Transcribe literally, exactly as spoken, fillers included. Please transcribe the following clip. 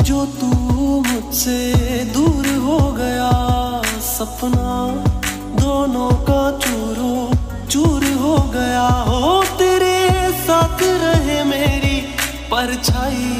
जो तू मुझसे दूर हो गया, सपना दोनों का चूरो चूर हो गया। हो तेरे साथ रहे मेरी परछाई,